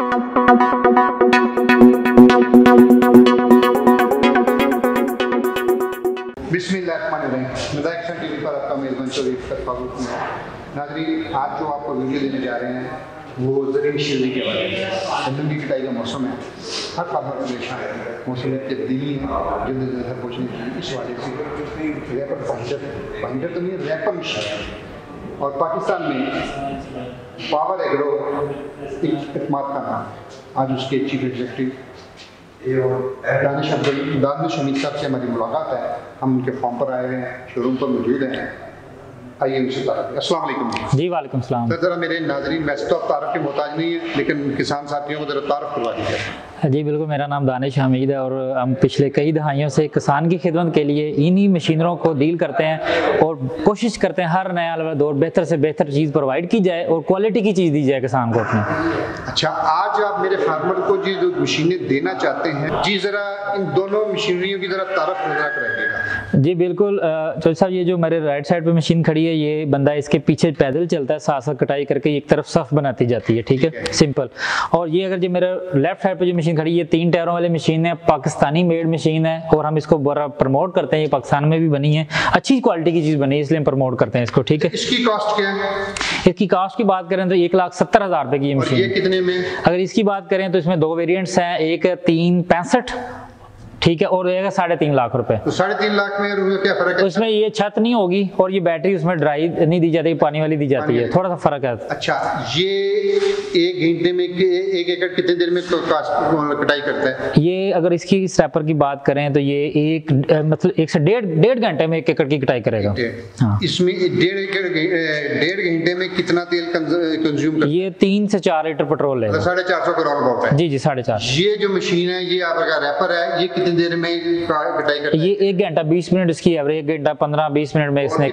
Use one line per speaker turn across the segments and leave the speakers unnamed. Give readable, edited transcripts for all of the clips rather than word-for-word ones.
बिस्मिल्लाहिर्रहमानिर्रहीम। निदाएकिसान टीवी पर आपका मेज़बान शरीफ का स्वागत है। नाज़रीन, आज जो आपको वीडियो देने जा रहे हैं वो ज़रूरी मशीनरी के बारे में। गंदम की कटाई का मौसम है, हर फार्मर परेशान है, मौसम की तब्दीली है, जल्दी जल्दी हर पहुँचने की इस वजह से रैपर बाइंडर तो नहीं, रैपर मशीन। और पाकिस्तान में पावर एग्रो इकमाद का नाम, आज उसके चीफ एग्जीक्यूटिव दानिश हमीद साहब से हमारी मुलाकात है। हम उनके फॉर्म पर आए हुए हैं, शोरूम पर मौजूद हैं। आइए उनसे तारुफ। अस्सलाम वालेकुम।
जी वालेकुम सलाम।
सर, ज़रा मेरे नाज़रीन वैसे तो आप तारुफ के मोहताज नहीं है, लेकिन किसान साथियों को ज़रा तारुफ करवा दीजिए।
जी बिल्कुल, मेरा नाम दानिश हमीद है और हम पिछले कई दहाइयों से किसान की खिदमत के लिए इन्हीं मशीनरों को डील करते हैं और कोशिश करते हैं हर नया दौर बेहतर से बेहतर चीज़ प्रोवाइड की जाए और क्वालिटी की चीज़ दी जाए किसान को अपने।
अच्छा, आज आप मेरे फार्मर को जी जो मशीनें देना चाहते हैं, जी ज़रा इन दोनों मशीनरियों की ज़रा तारुफ नजर कराइएगा।
जी बिल्कुल चौधरी साहब, ये जो मेरे राइट साइड पे मशीन खड़ी है, ये बंदा इसके पीछे पैदल चलता है, साथ साथ कटाई करके एक तरफ सफ बनाती जाती है, ठीक है, सिंपल। और ये अगर जो मेरे लेफ्ट साइड पे जो मशीन खड़ी है, 3 टायरों वाली मशीन है, पाकिस्तानी मेड मशीन है और हम इसको बड़ा प्रमोट करते हैं। ये पाकिस्तान में भी बनी है, अच्छी क्वालिटी की चीज़ बनी है, इसलिए हम प्रमोट करते हैं इसको, ठीक है।
इसकी कॉस्ट क्या है?
इसकी कॉस्ट की बात करें तो 1,70,000 रुपए की ये मशीन।
ये कितने में?
अगर इसकी बात करें तो इसमें 2 वेरिएंट्स हैं, एक है 365, ठीक है, और एक 3.5 लाख रुपए।
तो 3.5 लाख में क्या फर्क है?
उसमें ये छत नहीं होगी और ये बैटरी उसमें ड्राई नहीं दी जाती, पानी वाली दी जाती है, थोड़ा सा फर्क है।
अच्छा, ये 1 घंटे में 1 एकड़ कितने देर में कटाई करता है? ये
अगर इसकी स्टैपर की बात करें तो ये मतलब 1 से डेढ़ घंटे में 1 एकड़ की कटाई करेगा। हाँ।
इसमें 1.5 घंटे में कितना तेल कंज्यूम करता है?
ये 3 से 4 लीटर पेट्रोल लेगा।
450 करोड़ का होता है।
जी 4.5।
ये जो मशीन है, ये आपका रैपर है, ये कितनी देर में कटाई करता है?
ये 1 घंटा 20 मिनट इसकी एवरेज, 1 घंटा 15-20 मिनट में इसने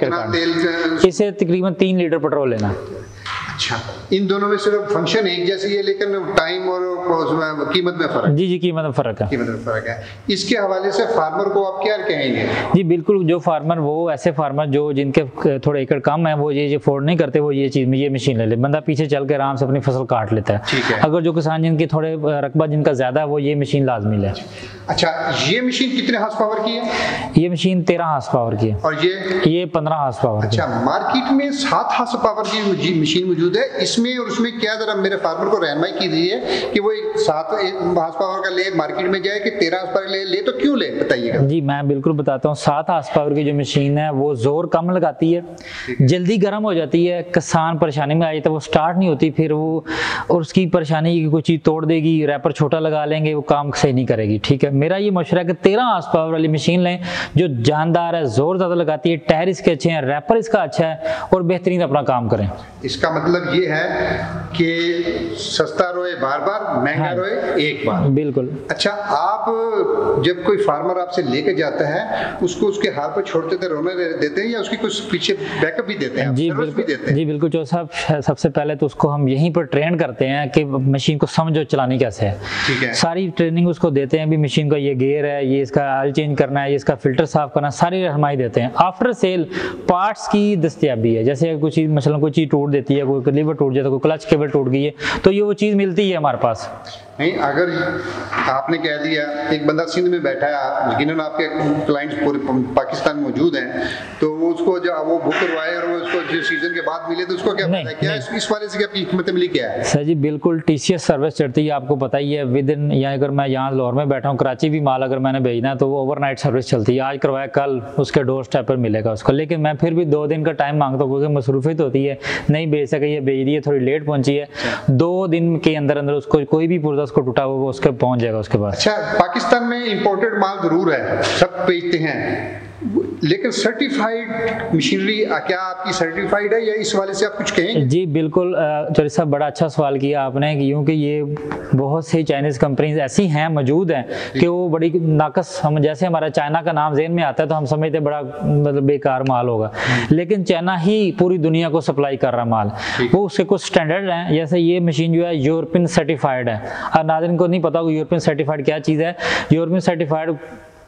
इसे तकरीबन 3 लीटर पेट्रोल लेना।
अच्छा, इन दोनों में सिर्फ फंक्शन एक जैसी है, लेकिन टाइम और कीमत में फर्क?
जी कीमत में फर्क है।
कीमत में फर्क है। इसके हवाले से फार्मर को आप क्या कहेंगे?
जी बिल्कुल, जो फार्मर, वो ऐसे फार्मर जो जिनके थोड़े एकड़ कम है, वो ये अफोर्ड नहीं करते, वो ये मशीन ले ले, बंदा पीछे चल के आराम से अपनी फसल काट लेता है। अगर जो किसान जिनके थोड़े रकबा जिनका ज्यादा है, वो ये मशीन लाजमी ले।
अच्छा, ये मशीन कितने हार्स पावर की है?
ये मशीन 13 हार्स पावर की है। और ये 15 हार्स पावर।
अच्छा, मार्केट में 7 हार्स पावर की मशीन मौजूद है, इसमें और उसमें क्या जरा मेरे फार्मर को रहनुमाई कीजिए कि वो 7 हार्स पावर का ले मार्केट में जाए कि 13 हार्स पावर ले तो क्यों ले, बताइएगा।
जी मैं बिल्कुल बताता हूँ। 7 हार्स पावर की जो मशीन है वो जोर कम लगाती है, जल्दी गर्म हो जाती है, किसान परेशानी में आ जाता है, वो स्टार्ट नहीं होती, फिर वो और उसकी परेशानी की कोई चीज़ तोड़ देगी, रैपर छोटा लगा लेंगे, वो काम सही नहीं करेगी, ठीक है। मेरा ये मशवरा है कि 13 हार्स पावर वाली मशीन लें जो जानदार है, जोर ज़्यादा लगाती है, टायर इसके अच्छे हैं, रैपर इसका अच्छा है और बेहतरीन अपना काम करें।
इसका मतलब ये है कि सस्ता रोए बार बार, महंगा रोए एक बार।
बिल्कुल।
अच्छा, आप जब कोई फार्मर आपसे लेके जाता है, उसको उसके हाथ पर छोड़ते थे, रोने देते हैं या उसकी कुछ पीछे बैकअप भी देते हैं?
जी बिल्कुल। जी बिल्कुल चौधरी साहब, सबसे पहले तो उसको हम यहीं पर ट्रेन करते हैं कि मशीन को समझो चलानी कैसे है।
ठीक है।
सारी ट्रेनिंग उसको देते हैं, भी मशीन का ये गियर है, ये इसका ऑयल चेंज करना है, ये इसका फिल्टर साफ करना, सारी रहनुमाई देते हैं। आफ्टर सेल पार्ट्स की दस्तयाबी है, जैसे कुछ चीज़ मसलन कोई चीज़ टूट देती है, कोई लीवर टूट जाता है, कोई क्लच केबल टूट गई है, तो ये वो चीज़ मिलती है हमारे पास।
नहीं, अगर आपने कह दिया एक बंदा सिंध में बैठा है, यकीनन आपके क्लाइंट्स पूरे पाकिस्तान में मौजूद हैं, तो उसको जो वो बुक करवाए और वो उसको जो सीजन के बाद मिले तो उसको क्या पता है? क्या इस वाले से आपकी हिकमत अमली क्या है?
सर जी बिल्कुल, TCS सर्विस चढ़ती है, आपको पता ही है। विद इन, या अगर मैं यहाँ लाहौर में बैठा हूँ, कराची भी माल अगर मैंने भेजना है तो वो ओवरनाइट सर्विस चलती है, आज करवाया कल उसके डोर स्टेप पर मिलेगा उसको। लेकिन मैं फिर भी 2 दिन का टाइम मांगता हूँ, क्योंकि मसरूफियत होती है, नहीं भेज सके, ये भेज दी है, थोड़ी लेट पहुंची है, 2 दिन के अंदर अंदर उसको कोई भी पुर्जा उसको टूटा वो उसके पहुंच जाएगा उसके पास।
अच्छा, पाकिस्तान में इंपोर्टेड माल जरूर है, सब बेचते हैं, लेकिन सर्टिफाइड मशीनरी क्या आपकी सर्टिफाइड है या इस वाले से आप कुछ कहेंगे?
जी बिल्कुल चौधरी साहब, बड़ा अच्छा सवाल किया आपने, क्योंकि ये बहुत सी चाइनीज़ कंपनीज ऐसी हैं, मौजूद हैं कि वो बड़ी नाकस, हम जैसे हमारा चाइना का नाम ज़हन में आता है तो हम समझते बड़ा मतलब बेकार माल होगा, लेकिन चाइना ही पूरी दुनिया को सप्लाई कर रहा माल, वो उसके कुछ स्टैंडर्ड हैं। जैसे ये मशीन जो है यूरोपियन सर्टिफाइड है, और नाज़रीन को नहीं पता यूरोपियन सर्टिफाइड क्या चीज़ है। यूरोपियन सर्टिफाइड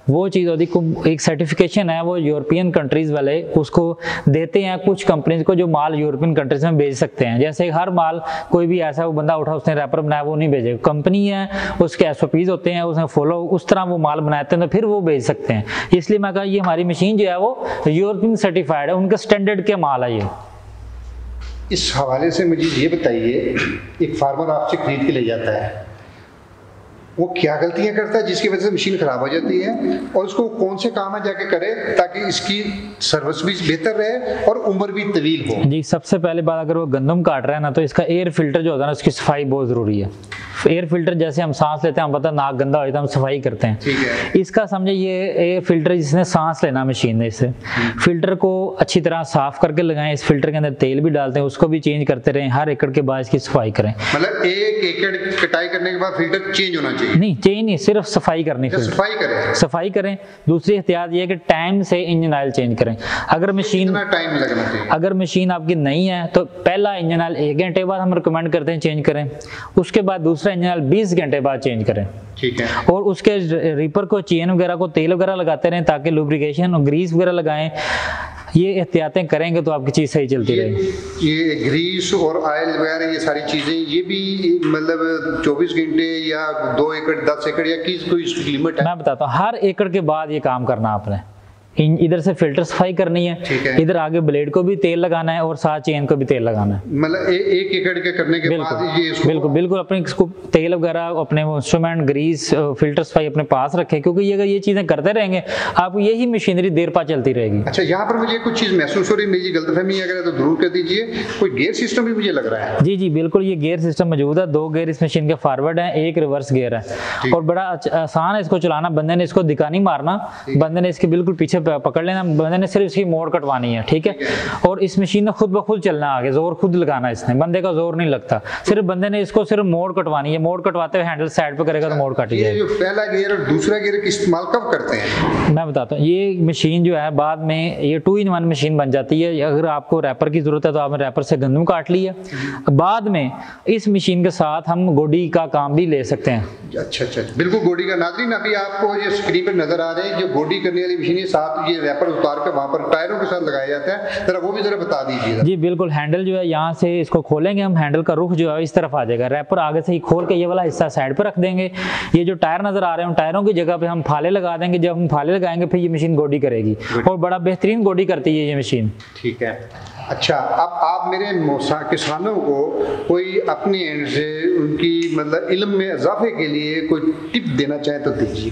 वो चीज़ होती, एक सर्टिफिकेशन है वो यूरोपियन कंट्रीज़ वाले उसको देते हैं कुछ कंपनीज को जो माल यूरोपियन कंट्रीज में भेज सकते हैं। जैसे हर माल कोई भी ऐसा वो बंदा उठा उसने रैपर बनाया वो नहीं भेजेगा, कंपनी है उसके SOPs होते हैं उसने फॉलो उस तरह वो माल बनाते हैं तो फिर वो भेज सकते हैं। इसलिए मैं कहा ये हमारी मशीन जो है वो यूरोपियन सर्टिफाइड है, उनके स्टैंडर्ड के माल है ये।
इस हवाले से मुझे ये बताइए, एक फार्मर आपसे खरीद के ले जाता है, वो क्या गलतियां करता है जिसकी वजह से मशीन खराब हो जाती है, और उसको कौन से काम है जाके करे ताकि इसकी सर्विस भी बेहतर रहे और उम्र भी तवील हो?
जी, सबसे पहले बात, अगर वो गंदम काट रहा है ना तो इसका एयर फिल्टर जो होता है ना उसकी सफाई बहुत ज़रूरी है। एयर फिल्टर जैसे हम सांस लेते हैं, हम पता नाक गंदा हो जाता है हम सफाई करते हैं,
ठीक है।
इसका समझे ये एयर फिल्टर जिसने सांस लेना मशीन ने, इससे फिल्टर को अच्छी तरह साफ करके लगाएं, इस फिल्टर के अंदर तेल भी डालते हैं उसको भी चेंज करते रहें, हर एकड़ के बाद इसकी सफाई करें।
मतलब 1 एकड़ कटाई करने के बाद फिल्टर चेंज होना चाहिए?
नहीं, चेंज नहीं, सिर्फ सफाई करनी, सफाई करें। दूसरी एहतियात ये है कि टाइम से इंजन ऑयल चेंज करें। अगर मशीन
टाइम लगना चाहिए,
अगर मशीन आपकी नहीं है तो पहला इंजन ऑयल 1 घंटे बाद हम रिकमेंड करते हैं चेंज करें, उसके बाद दूसरा इंजन ऑयल 20 घंटे बाद चेंज करें,
ठीक है। और
उसके रीपर को, चेन वगैरह को तेल वगैरह लगाते रहें ताकि लुब्रिकेशन और ग्रीस वगैरह लगाएं। ये एहतियातें करेंगे तो आपकी चीज़ सही चलती रहेगी।
ये ग्रीस और ऑयल वगैरह ये सारी चीज़ें ये भी मतलब 24 घंटे या 2 एकड़ 10 एकड़ या किस कोई लिमिट है?
मैं बताता हूँ, हर एकड़ के बाद ये काम करना आपने। इधर से फिल्टर सफाई करनी है, इधर आगे ब्लेड को भी तेल लगाना है और साथ चेन को भी तेल लगाना है।
मतलब 1 एकड़ के करने के बाद ये इसको
बिल्कुल अपने इसको तेल वगैरह अपने इंस्ट्रूमेंट ग्रीस फिल्टर सफाई अपने पास रखें, क्योंकि अगर ये चीजें करते रहेंगे आपको यही मशीनरी देर पा चलती रहेगी।
अच्छा, यहाँ पर मुझे कुछ चीज महसूस हो रही, मेरी गलतफहमी अगर है तो दूर कर दीजिए। कोई गियर सिस्टम भी मुझे लग रहा है?
जी बिल्कुल, ये गियर सिस्टम मौजूद है। 2 गियर इस मशीन के फॉरवर्ड है, 1 रिवर्स गियर है और बड़ा आसान है इसको चलाना। बंदे ने इसको दिखा नहीं मारना, बंदे ने इसके बिल्कुल पीछे पकड़ लेना, बंदे ने सिर्फ इसकी मोड़ कटवानी है, ठीक है। और इस मशीन ने खुद ब खुद चलना, आगे जोर खुद लगाना, इसने बंदे का जोर नहीं लगता, सिर्फ बंदे ने इसको सिर्फ मोड़ कटवानी है। मोड़ कटवाते हुए हैंडल साइड पे करेगा तो मोड़ काटी जाएगी।
ये जो पहला गियर और दूसरा गियर इस्तेमाल कब करते हैं?
मैं बताता हूँ, ये मशीन जो है बाद में ये 2-in-1 मशीन बन जाती है। अगर आपको रैपर की जरूरत है तो आपने रैपर से गंदम काट लिया, बाद में इस मशीन के साथ हम गोडी का काम भी ले सकते हैं।
अच्छा, बिल्कुल गोडी का। नाज़रीन, अभी आपको ये स्क्रीन पर नजर आ रहे हैं जो गोडी करने वाली मशीन है, साथ ये रैपर उतार के वहां पर टायरों के साथ लगाया जाता है, जरा वो भी जरा बता दीजिए।
जी बिल्कुल, हैंडल जो है यहाँ से इसको खोलेंगे हम, हैंडल का रुख जो है इस तरफ आ जाएगा, रैपर आगे से ही खोल के ये वाला हिस्सा साइड पर रख देंगे। ये जो टायर नजर आ रहे हैं उन टायरों की जगह पे हम फाले लगा देंगे। जब हम फाले लगाएंगे फिर ये मशीन गोडी करेगी और बड़ा बेहतरीन गोडी करती है ये मशीन।
ठीक है। अच्छा, अब आप मेरे किसानों को कोई अपने एंड से उनकी मतलब इल्म में इजाफे के लिए कोई टिप देना चाहें तो दीजिए।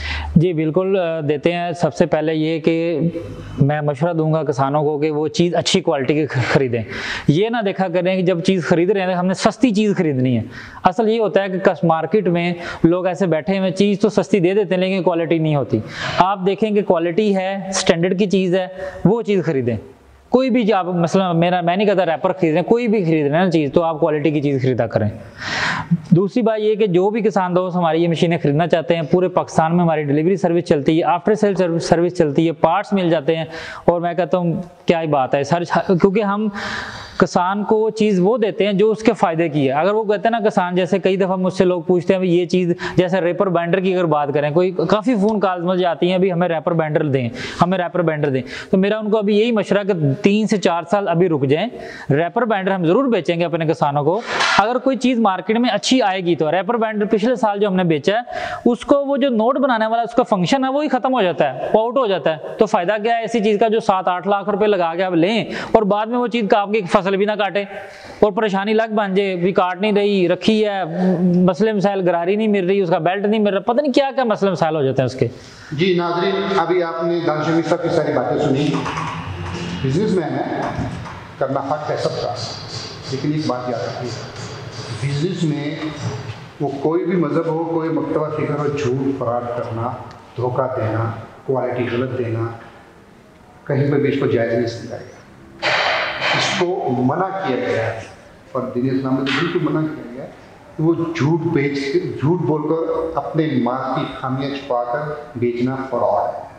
जी बिल्कुल देते हैं। सबसे पहले ये कि मैं मशवरा दूंगा किसानों को कि वो चीज़ अच्छी क्वालिटी की खरीदें। ये ना देखा करें कि जब चीज़ खरीद रहे हैं हमने सस्ती चीज़ खरीदनी है। असल ये होता है कि मार्केट में लोग ऐसे बैठे हुए चीज़ तो सस्ती दे देते हैं लेकिन क्वालिटी नहीं होती। आप देखें कि क्वालिटी है, स्टैंडर्ड की चीज़ है, वो चीज़ खरीदें। कोई भी आप मसला मैं नहीं कहता रैपर खरीद रहे हैं, कोई भी खरीद रहे हैं ना चीज़ तो आप क्वालिटी की चीज़ खरीदा करें। दूसरी बात ये कि जो भी किसान दोस्त हमारी ये मशीनें खरीदना चाहते हैं, पूरे पाकिस्तान में हमारी डिलीवरी सर्विस चलती है, आफ्टर सेल सर्विस चलती है, पार्ट्स मिल जाते हैं। और मैं कहता हूँ क्या ही बात है सर, क्योंकि हम किसान को चीज़ वो देते हैं जो उसके फ़ायदे की है। अगर वो कहते हैं ना किसान, जैसे कई दफ़ा मुझसे लोग पूछते हैं ये चीज़, जैसे रैपर बाइंडर की अगर बात करें, कोई काफ़ी फ़ोन कॉल्स मुझे आती हैं अभी हमें रैपर बाइंडर दें, हमें रैपर बाइंडर दें। तो मेरा उनको अभी यही मशवरा कि 3 से 4 साल अभी रुक जाएं। रैपर बाइंडर हम ज़रूर बेचेंगे अपने किसानों को। अगर कोई चीज़ मार्केट में अच्छी आएगी तो रैपर बाइंडर पिछले साल जो हमने बेचा है उसको वो जो नोट बनाने वाला उसका फंक्शन है वो ही ख़त्म हो जाता है, आउट हो जाता है। तो फ़ायदा क्या है ऐसी चीज़ का जो 7-8 लाख रुपये लगा के आप लें और बाद में वो चीज़ का आपकी फसल भी ना काटे और परेशानी लग बन जाए, भी काट नहीं रही, रखी है, मसले मसाइल, गरारी नहीं मिल रही, उसका बेल्ट नहीं मिल रहा, पता नहीं क्या क्या मसले मसाइल हो जाते हैं उसके।
जी नाज़रीन, अभी आपने दानिश साहब की सारी बातें सुनी। बिजनेसमैन है, करना हक है सबका, लेकिन एक बात याद रखिए, बिजनेस में वो कोई भी मज़हब हो, कोई मकतबा फिक्र हो, झूठ फराड करना, धोखा देना, क्वालिटी गलत देना, कहीं पर भी इसको जायज़ नहीं समझाएगा। इसको मना किया गया है और दीन इस्लाम में तो बिल्कुल मना किया गया है कि वो झूठ बोलकर अपने माल की खामियां छुपाकर बेचना फ्रॉड है।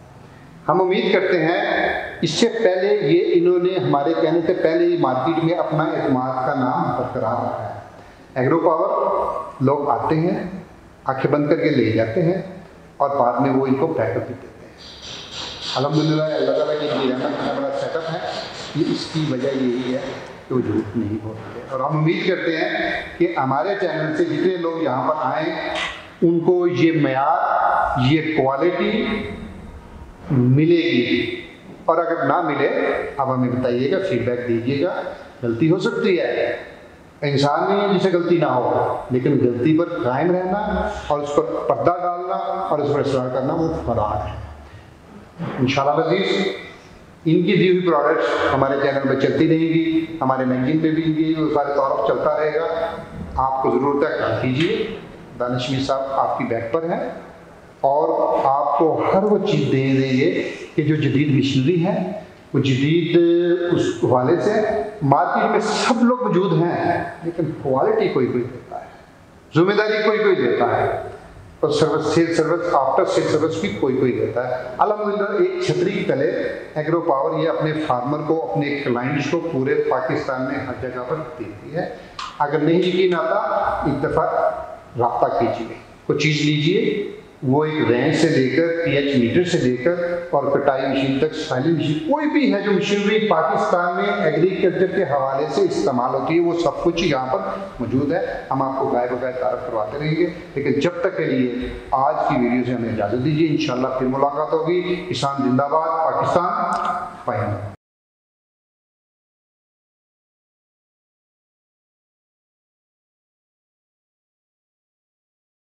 हम उम्मीद करते हैं इससे पहले ये इन्होंने हमारे कहने से पहले ही मार्केट में अपना एतमाद का नाम बरकरार रखा है। एग्रो पावर लोग आते हैं, आंखें बंद करके ले जाते हैं और बाद में वो इनको बैकअप भी देते हैं। अल्हम्दुलिल्लाह अल्लाह ताला की रहमत इतना बड़ा सेटअप है, ये इसकी वजह यही है कि वो झूठ नहीं बोलते। और हम उम्मीद करते हैं कि हमारे चैनल से जितने लोग यहाँ पर आएँ उनको ये मयार, ये क्वालिटी मिलेगी, और अगर ना मिले आप हमें बताइएगा, फीडबैक दीजिएगा। गलती हो सकती है, इंसान नहीं है जिसे गलती ना हो, लेकिन गलती पर कायम रहना और उस पर पर्दा डालना और उस पर इसरार करना वो फरार है। इंशाल्लाह अज़ीज़ इनकी दी हुई प्रोडक्ट्स हमारे चैनल पर चलती रहेंगी, हमारे मैगजीन पे भी इनकी वो सारे तौर चलता रहेगा। आपको ज़रूरत है कॉल कीजिए, दानिश मीर साहब आपकी बैक पर है और आपको हर वो चीज़ दे देंगे कि जो जदीद मशीनरी है, वो जदीद उस हवाले से मार्केट में सब लोग मौजूद हैं, लेकिन क्वालिटी कोई कोई देता है, जिम्मेदारी कोई कोई देता है, और sale service after sale service भी कोई कोई देता है। अल्हम्दुलिल्लाह एक छतरी की तले एग्रो पावर ये अपने फार्मर को, अपने क्लाइंट्स को पूरे पाकिस्तान में हर जगह पर देती है। अगर नहीं यकीन आता एक दफ़ा रब्ता कीजिए, कोई चीज़ लीजिए, वो एक रेंज से लेकर पीएच मीटर से लेकर और कटाई मशीन तक, साइलिंग मशीन, कोई भी है जो मशीनरी पाकिस्तान में एग्रीकल्चर के हवाले से इस्तेमाल होती है, वो सब कुछ यहाँ पर मौजूद है। हम आपको गाय बगाय तारफ़ करवाते रहेंगे, लेकिन जब तक के लिए आज की वीडियो से हमें इजाज़त दीजिए। इंशाल्लाह फिर मुलाकात होगी। किसान जिंदाबाद, पाकिस्तान पाइंदा।